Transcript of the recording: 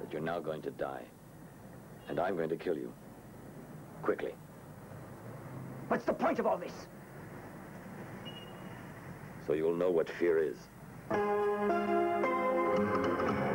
that you're now going to die. And I'm going to kill you. Quickly. What's the point of all this? So you'll know what fear is.